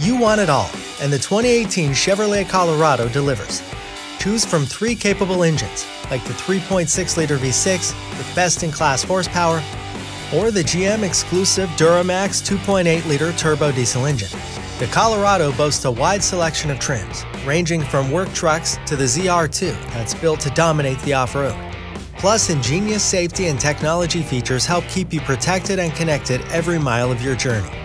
You want it all, and the 2018 Chevrolet Colorado delivers. Choose from 3 capable engines, like the 3.6-liter V6 with best-in-class horsepower, or the GM-exclusive Duramax 2.8-liter turbo diesel engine. The Colorado boasts a wide selection of trims, ranging from work trucks to the ZR2 that's built to dominate the off-road. Plus, ingenious safety and technology features help keep you protected and connected every mile of your journey.